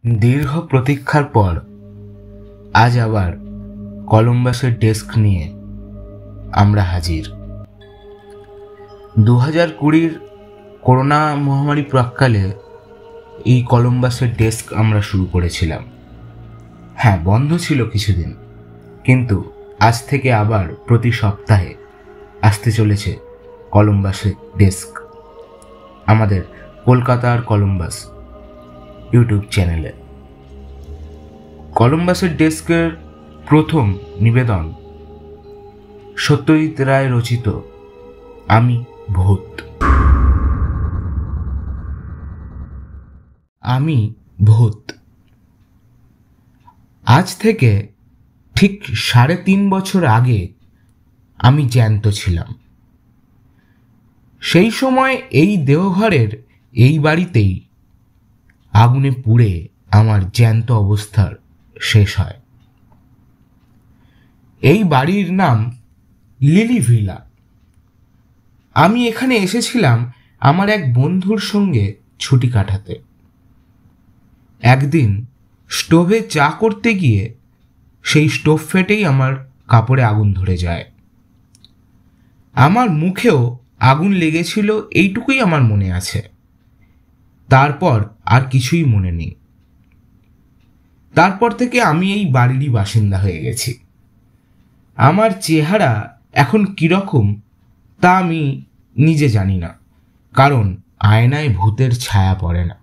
দীর্ঘ প্রতীক্ষার পর আজ আবার কলম্বাসের ডেস্ক নিয়ে আমরা হাজির। 2020 করোনা মহামারী প্রাক্কালে এই কলম্বাসের ডেস্ক আমরা শুরু করেছিলাম। হ্যাঁ, বন্ধ ছিল কিছুদিন, কিন্তু আজ থেকে আবার প্রতি সপ্তাহে আসতে চলেছে কলম্বাসের ডেস্ক আমাদের কলকাতার কলম্বাস ইউটিউব চ্যানেলে। কলম্বাসের ডেস্কের প্রথম নিবেদন সত্যজিৎ রায় রচিত আমি ভূত। আমি ভূত। আজ থেকে ঠিক 3.5 বছর আগে আমি জ্যান্ত ছিলাম। সেই সময় এই দেওঘরের এই বাড়িতেই আগুনে পুড়ে আমার জ্যান্ত অবস্থার শেষ হয়। এই বাড়ির নাম লিলি ভিলা। আমি এখানে এসেছিলাম আমার এক বন্ধুর সঙ্গে ছুটি কাটাতে। একদিন স্টোভে চা করতে গিয়ে সেই স্টোভ ফেটেই আমার কাপড়ে আগুন ধরে যায়। আমার মুখেও আগুন লেগেছিল, এইটুকুই আমার মনে আছে। তারপর আর কিছুই মনে নেই। তারপর থেকে আমি এই বাড়িরই বাসিন্দা হয়ে গেছি। আমার চেহারা এখন কীরকম তা আমি নিজে জানি না, কারণ আয়নায় ভূতের ছায়া পড়ে না।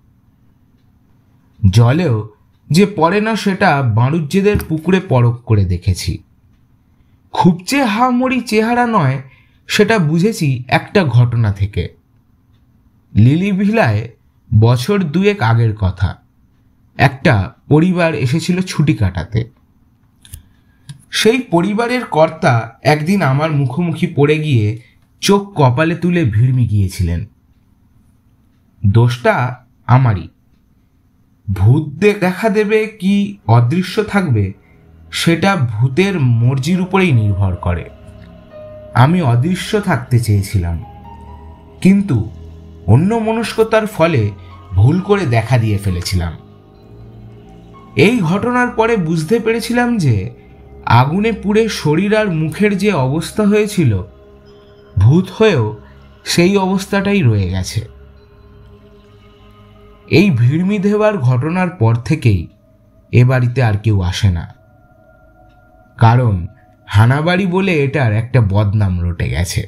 জলেও যে পড়ে না সেটা বাঁড়ুজ্যেদের পুকুরে পরখ করে দেখেছি। খুব যে হামরি চেহারা নয় সেটা বুঝেছি একটা ঘটনা থেকে। লিলি ভিলায় বছর 2 আগের কথা, একটা পরিবার এসেছিল ছুটি কাটাতে। সেই পরিবারের কর্তা একদিন আমার মুখোমুখি পড়ে গিয়ে চোখ কপালে তুলে ভিড়মি গিয়েছিলেন। দোষটা আমারই। ভূত দেখা দেবে কি অদৃশ্য থাকবে সেটা ভূতের মর্জির উপরেই নির্ভর করে। আমি অদৃশ্য থাকতে চেয়েছিলাম, কিন্তু অন্য মনস্কতার ফলে ভুল করে দেখা দিয়ে ফেলেছিলাম। এই ঘটনার পরে বুঝতে পেরেছিলাম যে আগুনে পুড়ে শরীর আর মুখের যে অবস্থা হয়েছিল, ভূত হয়েও সেই অবস্থাটাই রয়ে গেছে। এই ভিড়মি দেওয়ার ঘটনার পর থেকেই এ বাড়িতে আর কেউ আসে না, কারণ হানাবাড়ি বলে এটার একটা বদনাম রটে গেছে।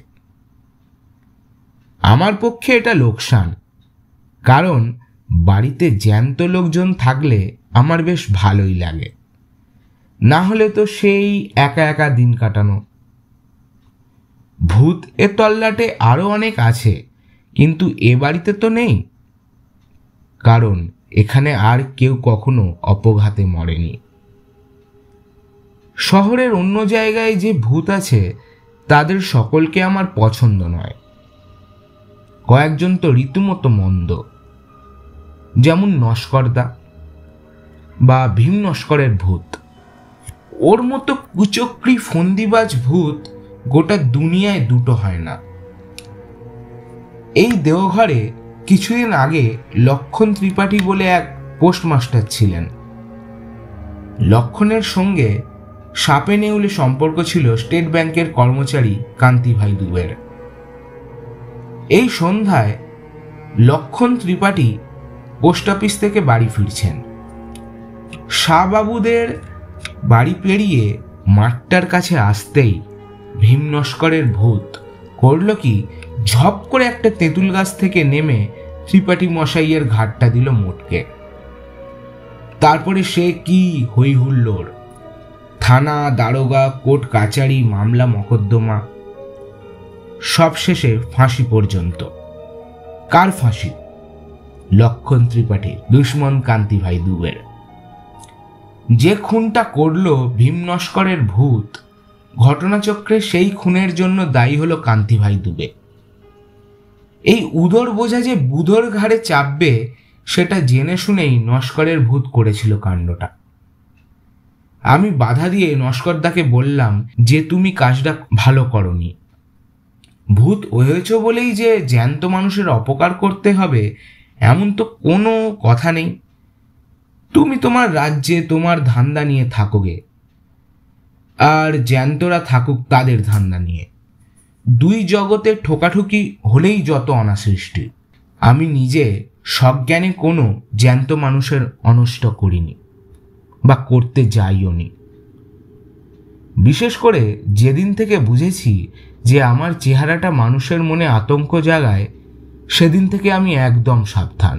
আমার পক্ষে এটা লোকসান, কারণ বাড়িতে জ্যান্ত লোকজন থাকলে আমার বেশ ভালোই লাগে। না হলে তো সেই একা একা দিন কাটানো। ভূত এ তল্লাটে আরও অনেক আছে, কিন্তু এ বাড়িতে তো নেই, কারণ এখানে আর কেউ কখনো অপঘাতে মরেনি। শহরের অন্য জায়গায় যে ভূত আছে তাদের সকলকে আমার পছন্দ নয়। কয়েকজন তো রীতিমতো মন্দ, যেমন নস্করদা বা ভীম নস্করের ভূত। ওর মতো কুচক্রি ফন্দিবাজ ভূত গোটা দুনিয়ায় দুটো হয় না। এই দেওঘরে কিছুদিন আগে লক্ষণ ত্রিপাঠী বলে এক পোস্টমাস্টার ছিলেন। লক্ষণের সঙ্গে সাপে নেউলে সম্পর্ক ছিল স্টেট ব্যাংকের কর্মচারী কান্তিভাই দুবের। এই সন্ধ্যায় লক্ষণ ত্রিপাঠী পোস্ট অফিস থেকে বাড়ি ফিরছেন। শাহবাবুদের বাড়ি পেরিয়ে মাঠটার কাছে আসতেই ভীম নস্করের ভূত করল কি, ঝপ করে একটা তেঁতুল গাছ থেকে নেমে ত্রিপাঠী মশাইয়ের ঘাটটা দিল মোটকে। তারপরে সে কি হই হুল্লোড়, থানা, দারোগা, কোর্ট কাচারি, মামলা মকদ্দমা, সব শেষে ফাঁসি পর্যন্ত। কার ফাঁসি? লক্ষণ ত্রিপাঠীর দুশ্মন কান্তিভাই দুবের। যে খুনটা করল ভীম নস্করের ভূত, ঘটনাচক্রে সেই খুনের জন্য দায়ী হলো কান্তিভাই দুবে। এই উদর বোঝা যে বুধর ঘাড়ে চাপবে সেটা জেনে শুনেই নস্করের ভূত করেছিল কাণ্ডটা। আমি বাধা দিয়ে নস্করদাকে বললাম যে তুমি কাজটা ভালো করনি। ভূত হয়েছ বলেই যে জ্যান্ত মানুষের অপকার করতে হবে এমন তো কোনো কথা নেই। তুমি তোমার রাজ্যে তোমার ধান্দা নিয়ে থাকোগে, আর জ্যান্তরা থাকুক তাদের ধান্দা নিয়ে। দুই জগতে ঠোকাঠুকি হলেই যত অনাসৃষ্টি। আমি নিজে সজ্ঞানে কোনো জ্যান্ত মানুষের অনষ্ট করিনি বা করতে যাইও নি। বিশেষ করে যেদিন থেকে বুঝেছি যে আমার চেহারাটা মানুষের মনে আতঙ্ক জাগায়, সেদিন থেকে আমি একদম সাবধান।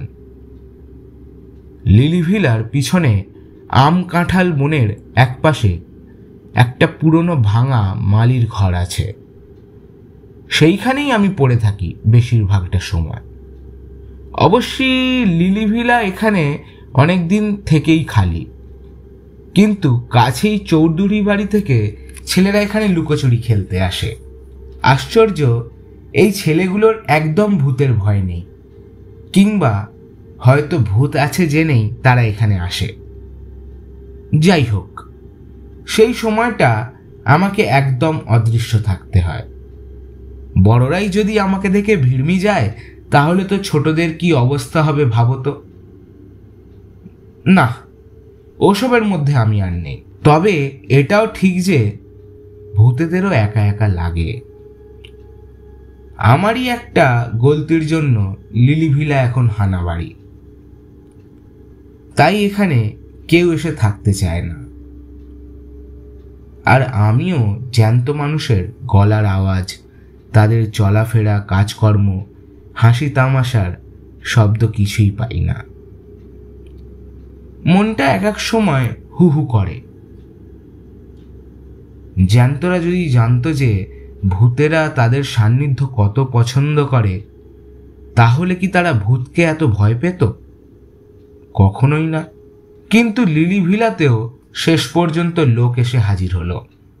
লিলি ভিলার পিছনে আম কাঁঠাল বনের একপাশে একটা পুরনো ভাঙা মালির ঘর আছে। সেইখানেই আমি পড়ে থাকি বেশিরভাগটা সময়। অবশ্যই লিলি ভিলা এখানে অনেক দিন থেকেই খালি, কিন্তু কাছেই চৌধুরী বাড়ি থেকে ছেলেরা এখানে লুকোচুরি খেলতে আসে। আশ্চর্য, এই ছেলেগুলোর একদম ভূতের ভয় নেই, কিংবা হয়তো ভূত আছে জেনেই তারা এখানে আসে। যাই হোক, সেই সময়টা আমাকে একদম অদৃশ্য থাকতে হয়। বড়রাই যদি আমাকে দেখে ভিড়মি যায়, তাহলে তো ছোটদের কি অবস্থা হবে ভাবতো। না, ওসবের মধ্যে আমি আর নেই। তবে এটাও ঠিক যে ভূতেদেরও একা একা লাগে। আমারই একটা গলতির জন্য লিলি ভিলা এখন হানাবাড়ি, তাই এখানে কেউ এসে থাকতে চায় না। আর আমিও জ্যান্ত মানুষের গলার আওয়াজ, তাদের চলাফেরা, কাজকর্ম, হাসি তামাশার শব্দ কিছুই পাই না। মনটা এক এক সময় হু হু করে। জ্যান্তরা যদি জানতো যে ভূতেরা তাদের সান্নিধ্য কত পছন্দ করে, তাহলে কি তারা ভূতকে এত ভয় পেত? কখনোই না। কিন্তু লিলি ভিলাতেও শেষ পর্যন্ত লোক এসে হাজির হলো।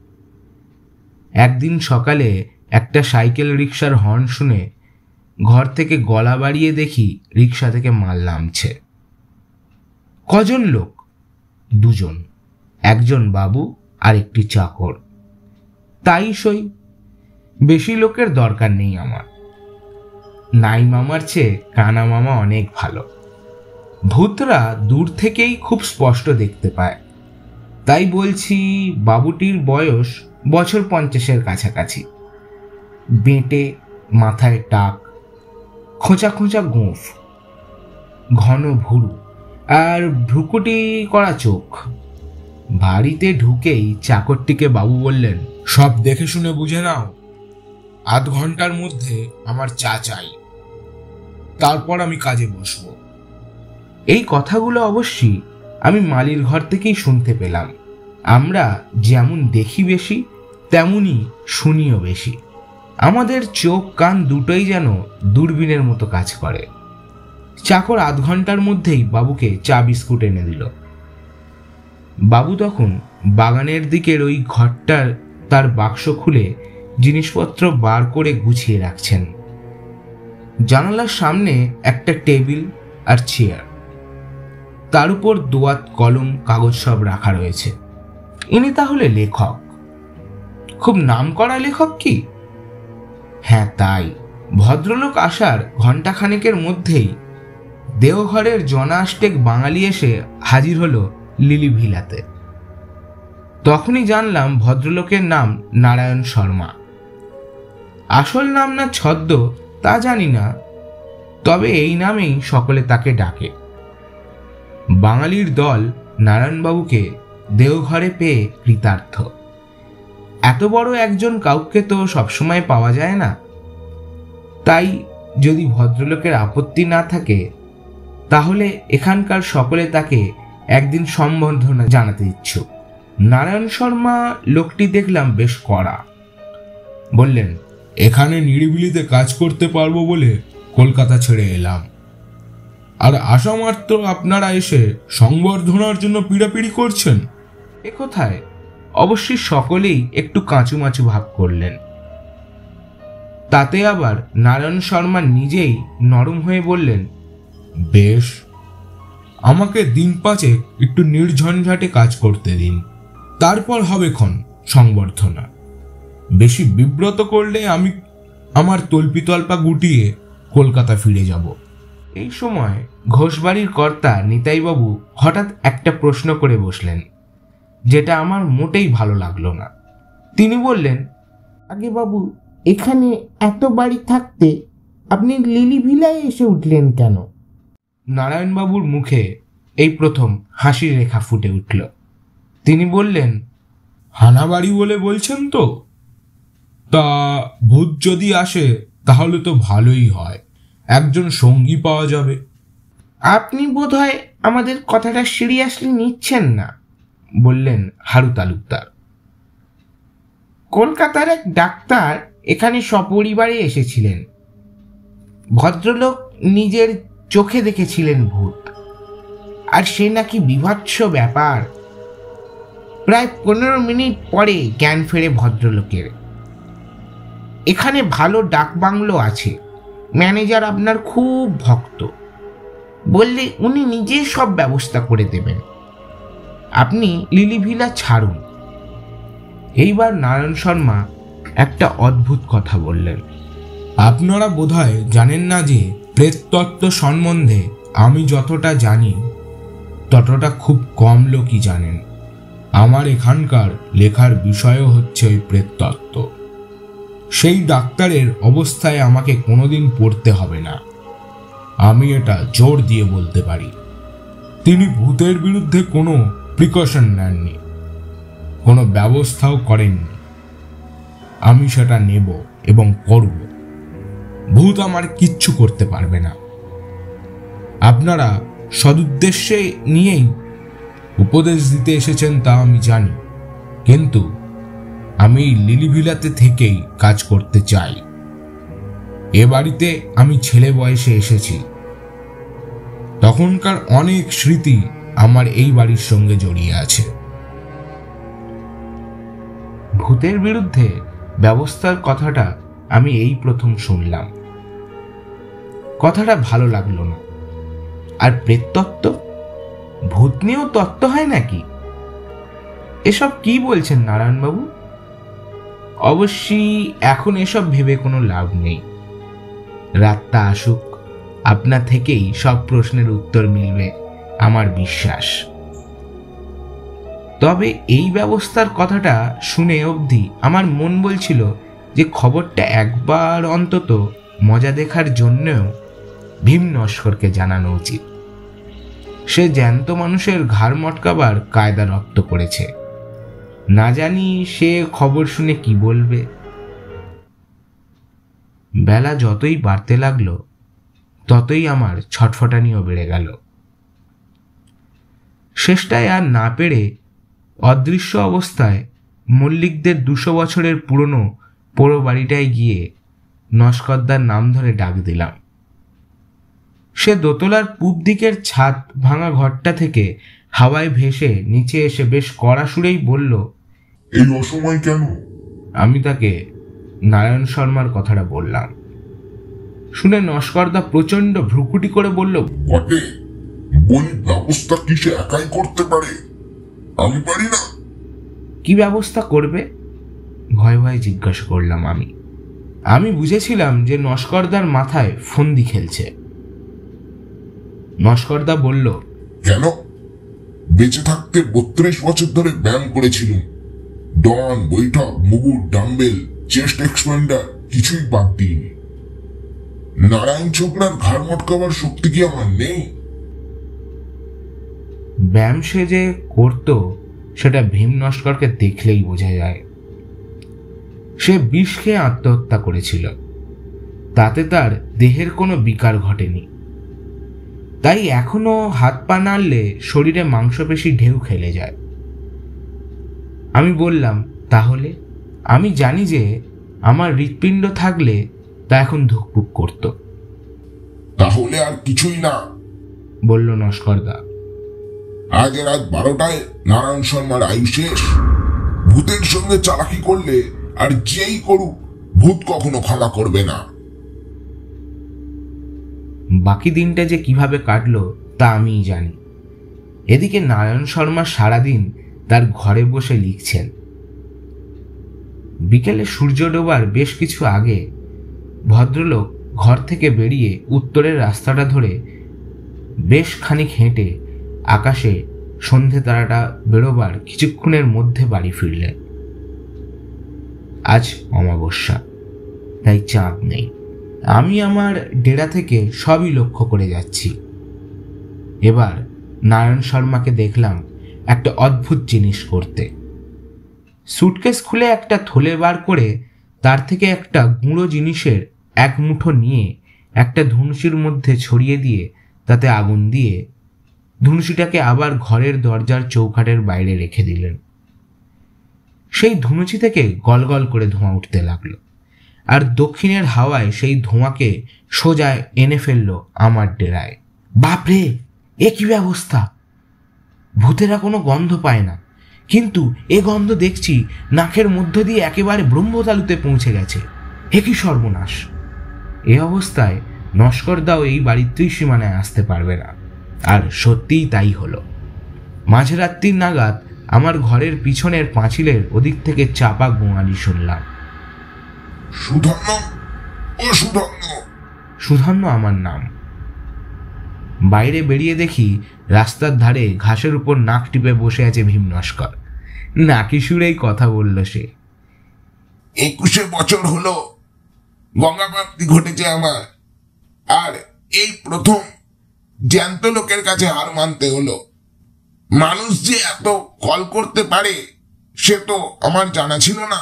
একদিন সকালে একটা সাইকেল রিক্সার হর্ন শুনে ঘর থেকে গলা বাড়িয়ে দেখি রিক্সা থেকে মাল নামছে। কজন লোক? দুজন, একজন বাবু আর একটি চাকর। তাই সই, বেশি লোকের দরকার নেই আমার। নাই মামার চেয়ে কানা মামা অনেক ভালো। ভূতরা দূর থেকেই খুব স্পষ্ট দেখতে পায়। তাই বলছি, বাবুটির বয়স বছর 50-এর কাছাকাছি। বেঁটে, মাথায় টাক, খোঁচা খোঁচা গোঁফ, ঘন ভুরু আর ভ্রুকুটি করা চোখ। বাড়িতে ঢুকেই চাকরটিকে বাবু বললেন, সব দেখে শুনে বুঝে নাও, আধ ঘন্টার মধ্যে আমার চা চাই, তারপর আমি কাজে বসবো। এই কথাগুলো অবশ্যই আমি মালির ঘর থেকেই শুনতে পেলাম। আমরা যেমন দেখি বেশি, তেমনই শুনিও বেশি। আমাদের চোখ কান দুটোই যেন দূরবীনের মতো কাজ করে। চাকর আধ ঘন্টার মধ্যেই বাবুকে চা বিস্কুট এনে দিল। বাবু তখন বাগানের দিকের ওই ঘরটার তার বাক্স খুলে জিনিসপত্র বার করে গুছিয়ে রাখছেন। জানালার সামনে একটা টেবিল আর চেয়ার, তার উপর দোয়াত, কলম, কাগজ সব রাখা রয়েছে। ইনি তাহলে লেখক? খুব নামকরা লেখক কি? হ্যাঁ, তাই। ভদ্রলোক আসার ঘণ্টাখানেকের মধ্যেই দেওঘরের জনাষ্টেক বাঙালি এসে হাজির হলো লিলি ভিলাতে। তখনই জানলাম ভদ্রলোকের নাম নারায়ণ শর্মা। আসল নাম না ছদ্ম তা জানি না, তবে এই নামেই সকলে তাকে ডাকে। বাঙালির দল নারায়ণবাবুকে দেওঘরে পেয়ে কৃতার্থ। এত বড় একজন কাউকে তো সবসময় পাওয়া যায় না। তাই যদি ভদ্রলোকের আপত্তি না থাকে, তাহলে এখানকার সকলে তাকে একদিন সম্বর্ধনা জানাতে ইচ্ছুক। নারায়ণ শর্মা লোকটি দেখলাম বেশ কড়া। বললেন, এখানে নিরিবিলিতে কাজ করতে পারবো বলে কলকাতা ছেড়ে এলাম, আর আসা মাত্র আপনারা এসে সংবর্ধনার জন্য পিড়াপিড়ি করছেন। এ কোথায় অবশ্যই সকলেই একটু কাঁচুমাচু ভাব করলেন। তাতে আবার নারায়ণ শর্মা নিজেই নরম হয়ে বললেন, বেশ, আমাকে দিন 5 একটু নির্ঝঞ্ঝাটে কাজ করতে দিন, তারপর হবে ক্ষণ সংবর্ধনা। বেশি বিব্রত করলে আমি আমার তল্পিতল্পা গুটিয়ে কলকাতা ফিরে যাব। এই সময় ঘোষবাড়ির কর্তা নিতাইবাবু হঠাৎ একটা প্রশ্ন করে বসলেন, যেটা আমার মোটেই ভালো লাগলো না। তিনি বললেন, আগে বাবু, এখানে এত বাড়ি থাকতে আপনি লিলি ভিলায় এসে উঠলেন কেন? নারায়ণবাবুর মুখে এই প্রথম হাসির রেখা ফুটে উঠল। তিনি বললেন, হানাবাড়ি বলে বলছেন তো? তা ভূত যদি আসে তাহলে তো ভালোই হয়, একজন সঙ্গী পাওয়া যাবে। আপনি বোধহয় আমাদের কথাটা সিরিয়াসলি নিচ্ছেন না, বললেন হারু তালুকদার। কলকাতার এক ডাক্তার এখানে সপরিবারে এসেছিলেন। ভদ্রলোক নিজের চোখে দেখেছিলেন ভূত, আর সে নাকি বিভৎস ব্যাপার। প্রায় 15 মিনিট পরে জ্ঞান ফেরে ভদ্রলোকের। এখানে ভালো ডাকবাংলো আছে, ম্যানেজার আপনার খুব ভক্ত, বললে উনি নিজে সব ব্যবস্থা করে দেবেন। আপনি লিলি ভিলা ছাড়ুন। এইবার নারায়ণ শর্মা একটা অদ্ভুত কথা বললেন। আপনারা বোধহয় জানেন না যে প্রেততত্ত্ব সম্বন্ধে আমি যতটা জানি ততটা খুব কম লোকই জানেন। আমার এখানকার লেখার বিষয়ও হচ্ছে ওই প্রেততত্ত্ব। সেই ডাক্তারের অবস্থায় আমাকে কোনোদিন পড়তে হবে না, আমি এটা জোর দিয়ে বলতে পারি। তিনি ভূতের বিরুদ্ধে কোনো প্রিকশন নেননি, কোনো ব্যবস্থাও করেননি। আমি সেটা নেব এবং করব। ভূত আমার কিচ্ছু করতে পারবে না। আপনারা সদুদ্দেশ্যে নিয়েই উপদেশ দিতে এসেছেন তা আমি জানি, কিন্তু আমি লিলিভিলাতে থেকেই কাজ করতে চাই। এ বাড়িতে আমি ছেলে বয়সে এসেছি, তখনকার অনেক স্মৃতি আমার এই বাড়ির সঙ্গে জড়িয়ে আছে। ভূতের বিরুদ্ধে ব্যবস্থার কথাটা আমি এই প্রথম শুনলাম। কথাটা ভালো লাগলো না। আর প্রেততত্ত্ব, ভূত নিয়েও তত্ত্ব হয় নাকি? এসব কি বলছেন নারায়ণবাবু? অবশ্যই এখন এসব ভেবে কোনো লাভ নেই। রাতটা আসুক, আপনা থেকেই সব প্রশ্নের উত্তর মিলবে আমার বিশ্বাস। তবে এই ব্যবস্থার কথাটা শুনে অবধি আমার মন বলছিল যে খবরটা একবার অন্তত মজা দেখার জন্যও ভীম নস্করকে জানানো উচিত। সে জ্যান্ত মানুষের ঘাড় মটকাবার কায়দা রপ্ত করেছে। না জানি সে খবর শুনে কি বলবে। বেলা যতই বাড়তে লাগলো ততই আমার ছটফটানিও বেড়ে গেল। শেষটায় আর না পেরে অদৃশ্য অবস্থায় মল্লিকদের 200 বছরের পুরনো পোড়ো বাড়িটায় গিয়ে নস্করদার নাম ধরে ডাক দিলাম। সে দোতলার পূব দিকের ছাদ ভাঙা ঘরটা থেকে হাওয়ায় ভেসে নিচে এসে বেশ কড়া সুরেই বলল, এই অসময় কেন? আমি তাকে নারায়ণ শর্মার কথাটা বললাম। শুনে নস্করদা প্রচন্ড ভ্রুকুটি করে বলল, বটে, বই ব্যবস্থা কি সে একাই করতে পারে? আমি পারি না। কি ব্যবস্থা করবে? ভয় ভয়ে জিজ্ঞাসা করলাম আমি বুঝেছিলাম যে নস্করদার মাথায় ফন্দি খেলছে। নস্করদা বলল, কেন? বেঁচে থাকতে 32 বছর ধরে ব্যায়াম করেছিলাম। ডন, বৈঠক, মুগুর, ডাম্বেল, চেস্ট এক্সপ্যান্ডার কিছুই বাদ দিইনি। নারায়ণ ছোকরার ঘাড় মটকাবার শক্তি কি আমার নেই? ব্যায়াম সে যে করত সেটা ভীম নস্করকে দেখলেই বোঝা যায়। সে বিষ খেয়ে আত্মহত্যা করেছিল, তাতে তার দেহের কোনো বিকার ঘটেনি। তাই এখনো হাত পা নাড়লে শরীরে মাংসপেশি ঢেউ খেলে যায়। আমি বললাম, তাহলে? আমি জানি যে আমার হৃৎপিণ্ড থাকলে তা এখন ধুকপুক করত। তাহলে আর কিছুই না, বলল নস্করদা। আজ রাত 12টায় নারায়ণ শর্মার আয়ু শেষ। ভূতের সঙ্গে চালাকি করলে আর যেই করুক, ভূত কখনো ক্ষমা করবে না। বাকি দিনটা যে কিভাবে কাটলো তা আমিই জানি। এদিকে নারায়ণ শর্মা সারাদিন তার ঘরে বসে লিখছেন। বিকেলে সূর্য ডোবার বেশ কিছু আগে ভদ্রলোক ঘর থেকে বেরিয়ে উত্তরের রাস্তাটা ধরে বেশ খানিক হেঁটে আকাশে সন্ধে তারাটা বেরোবার কিছুক্ষণের মধ্যে বাড়ি ফিরলেন। আজ অমাবস্যা, তাই চাঁদ নেই। আমি আমার ডেরা থেকে সবই লক্ষ্য করে যাচ্ছি। এবার নারায়ণ শর্মাকে দেখলাম একটা অদ্ভুত জিনিস করতে। সুটকেস খুলে একটা থলে বার করে তার থেকে একটা গুঁড়ো জিনিসের এক মুঠো নিয়ে একটা ধুনুচির মধ্যে ছড়িয়ে দিয়ে তাতে আগুন দিয়ে ধুনুচিটাকে আবার ঘরের দরজার চৌকাঠের বাইরে রেখে দিলেন। সেই ধুনুচি থেকে গলগল করে ধোঁয়া উঠতে লাগলো, আর দক্ষিণের হাওয়ায় সেই ধোঁয়াকে সোজা এনে ফেলল আমার ডেরায়। বাপরে, এ কি ব্যবস্থা! ভূতেরা কোনো গন্ধ পায় না, কিন্তু এ গন্ধ দেখছি নাকের মধ্য দিয়ে একেবারে ব্রহ্মতালুতে পৌঁছে গেছে। এ কি সর্বনাশ! এ অবস্থায় নস্করদাও এই বাড়ির ত্রিসীমানায় আসতে পারবে না। আর সত্যিই তাই হলো। মাঝরাত্রির নাগাদ আমার ঘরের পিছনের পাঁচিলের ওদিক থেকে চাপা গোঙানি শুনলাম। সুধন্য আমার নাম। বাইরে বেরিয়ে দেখি রাস্তার ধারে ঘাসের উপর নাক টিপে বসে আছে ভীম নস্কর। নাকি সুরেই কথা বলল সে। 21 বছর হলো গঙ্গা প্রাপ্তি ঘটেছে আমার, আর এই প্রথম জ্যান্ত লোকের কাছে হার মানতে হলো। মানুষ যে এত কল করতে পারে সে তো আমার জানা ছিল না।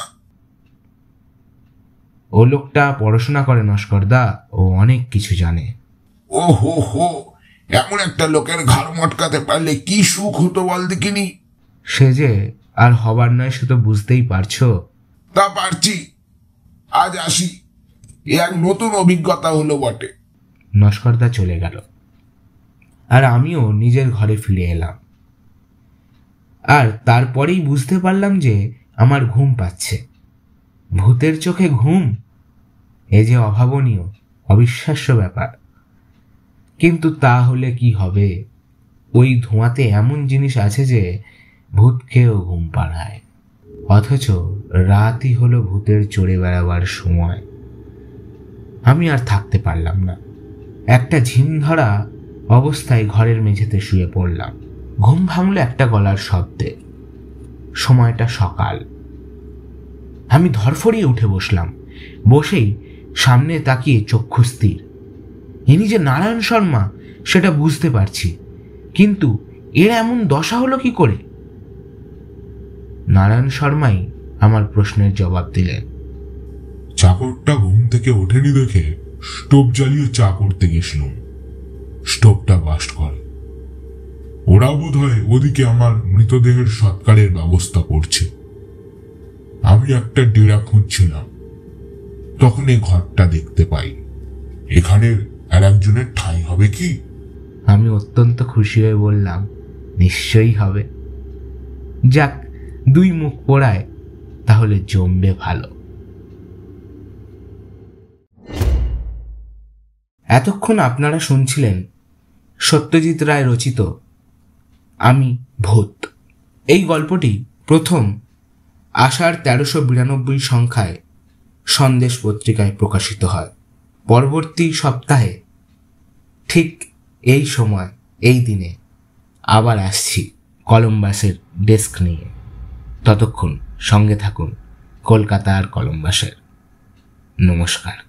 ও লোকটা পড়াশোনা করে নস্করদা, ও অনেক কিছু জানে। ও হো হো, এমন একটা লোকের ঘাড় মটকাতে পারলে কি সুখ হতো বল দেখিনি। সে যে আর হবার নয় সে তো বুঝতেই পারছো। তা পারছি। আজ আসি, এক নতুন অভিজ্ঞতা হলো বটে। নস্করদা চলে গেল, আর আমিও নিজের ঘরে ফিরে এলাম। আর তারপরেই বুঝতে পারলাম যে আমার ঘুম পাচ্ছে। ভূতের চোখে ঘুম, এ যে অভাবনীয়, অবিশ্বাস্য ব্যাপার। কিন্তু তা হলে কি হবে? ওই ধোঁয়াতে এমন জিনিস আছে যে ভূত খেয়েও ঘুম পাড়ায়। অথচ রাতই হলো ভূতের চড়ে বেড়াবার সময়। আমি আর থাকতে পারলাম না। একটা ঝিম ধরা অবস্থায় ঘরের মেঝেতে শুয়ে পড়লাম। ঘুম ভাঙল একটা গলার শব্দে। সময়টা সকাল। আমি ধরফড়িয়ে উঠে বসলাম। বসেই সামনে তাকিয়ে চক্ষু স্থির। ইনি যে নারায়ণ শর্মা সেটা বুঝতে পারছি, কিন্তু এর এমন দশা হলো কি করে? নারায়ণ শর্মাই আমার প্রশ্নের জবাব দিলেন। চাকরটা ঘুম থেকে ওঠেনি দেখে স্টোভ জ্বালিয়ে চা করতে গেছিলাম। স্টোভটা বাস্ট করে। ওরা বোধ হয় ওদিকে আমার মৃতদেহের সৎকারের ব্যবস্থা করছে। আমি একটা ডেরা খুঁজছিলাম, তখন এই ঘরটা দেখতে পাই। এখানের আর একজনের ঠাঁই হবে কি? আমি অত্যন্ত খুশি হয়ে বললাম, নিশ্চয়ই হবে। যাক, দুই মুখ পোড়ায় তাহলে জমবে ভালো। এতক্ষণ আপনারা শুনছিলেন সত্যজিৎ রায় রচিত আমি ভূত। এই গল্পটি প্রথম আষাঢ় 1392 সংখ্যায় সন্দেশ পত্রিকায় প্রকাশিত হয়। পরবর্তী সপ্তাহে ঠিক এই সময় এই দিনে আবার আসছি কলম্বাসের ডেস্ক নিয়ে। ততক্ষণ সঙ্গে থাকুন কলকাতা আর কলম্বাসের। নমস্কার।